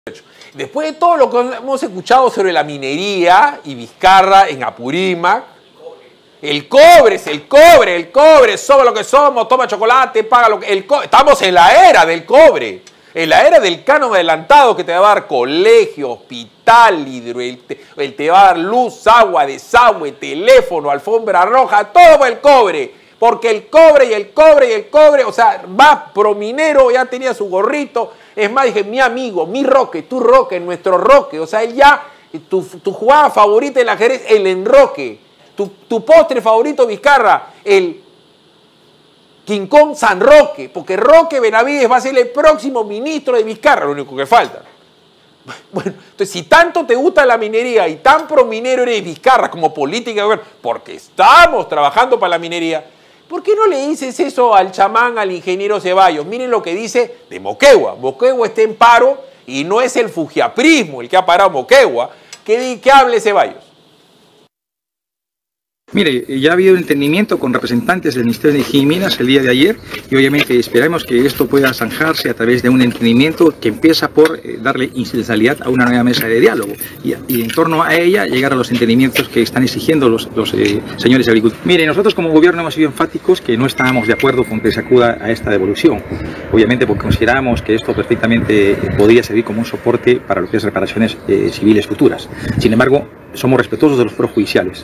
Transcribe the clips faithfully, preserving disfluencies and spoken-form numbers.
Después de todo lo que hemos escuchado sobre la minería y Vizcarra en Apurímac, el cobre es el cobre, el cobre, somos lo que somos, toma chocolate, paga lo que... El co Estamos en la era del cobre, en la era del canon adelantado que te va a dar colegio, hospital, hidro, el te, el te va a dar luz, agua, desagüe, teléfono, alfombra roja, todo por el cobre. Porque el cobre y el cobre y el cobre, o sea, va prominero, ya tenía su gorrito. Es más, dije, mi amigo, mi Roque, tu Roque, nuestro Roque. O sea, él ya, tu, tu jugada favorita del ajedrez, el enroque. Tu, tu postre favorito, Vizcarra, el King Kong San Roque. Porque Roque Benavides va a ser el próximo ministro de Vizcarra, lo único que falta. Bueno, entonces, si tanto te gusta la minería y tan prominero eres Vizcarra como política, porque estamos trabajando para la minería, ¿por qué no le dices eso al chamán, al ingeniero Ceballos? Miren lo que dice de Moquegua. Moquegua está en paro y no es el fujiaprismo el que ha parado Moquegua. ¿Qué, qué hable Ceballos? Mire, ya ha habido un entendimiento con representantes del Ministerio de Energía y Minas el día de ayer y obviamente esperamos que esto pueda zanjarse a través de un entendimiento que empieza por eh, darle institucionalidad a una nueva mesa de diálogo y, y en torno a ella llegar a los entendimientos que están exigiendo los, los eh, señores agricultores. Mire, nosotros como gobierno hemos sido enfáticos que no estábamos de acuerdo con que se acuda a esta devolución, obviamente porque consideramos que esto perfectamente podría servir como un soporte para lo que es reparaciones eh, civiles futuras. Sin embargo, somos respetuosos de los foros judiciales.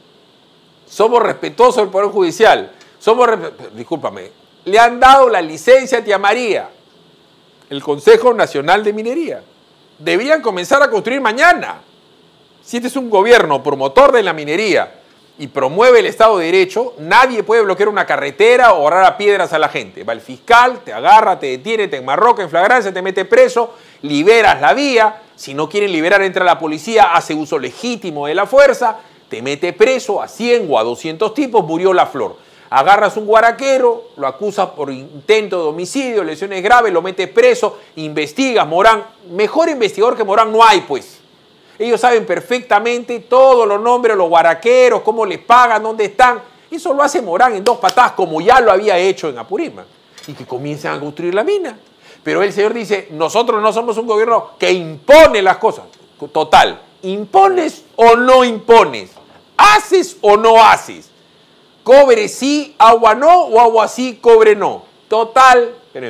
Somos respetuosos del Poder Judicial. Somos, discúlpame, le han dado la licencia a Tía María, el Consejo Nacional de Minería. Deberían comenzar a construir mañana. Si este es un gobierno promotor de la minería y promueve el Estado de Derecho, nadie puede bloquear una carretera o agarrar a piedras a la gente. Va el fiscal, te agarra, te detiene, te enmarroca en flagrancia, te mete preso, liberas la vía. Si no quieren liberar, entra la policía, hace uso legítimo de la fuerza, te mete preso a cien o a doscientos tipos, murió la flor. Agarras un guaraquero, lo acusas por intento de homicidio, lesiones graves, lo metes preso, investigas, Morán. Mejor investigador que Morán no hay, pues. Ellos saben perfectamente todos los nombres de los guaraqueros, cómo les pagan, dónde están. Eso lo hace Morán en dos patadas, como ya lo había hecho en Apurímac. Y que comiencen a construir la mina. Pero el señor dice, nosotros no somos un gobierno que impone las cosas. Total, ¿impones o no impones? ¿Haces o no haces? Cobre sí, agua no, o agua sí, cobre no. Total.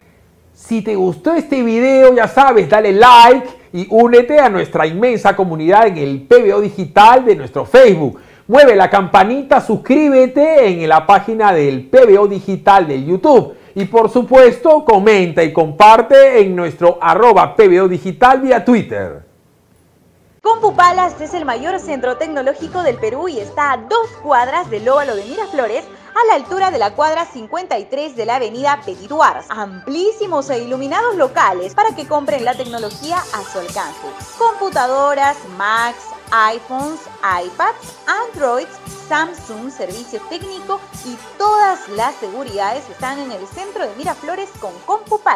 Si te gustó este video, ya sabes, dale like y únete a nuestra inmensa comunidad en el P B O Digital de nuestro Facebook. Mueve la campanita, suscríbete en la página del P B O Digital de YouTube. Y por supuesto, comenta y comparte en nuestro arroba P B O Digital vía Twitter. CompuPalas es el mayor centro tecnológico del Perú y está a dos cuadras del óvalo de Miraflores, a la altura de la cuadra cincuenta y tres de la avenida Petit Duars. Amplísimos e iluminados locales para que compren la tecnología a su alcance. Computadoras, Macs, iPhones, iPads, Androids, Samsung, servicio técnico y todas las seguridades están en el centro de Miraflores con CompuPalas.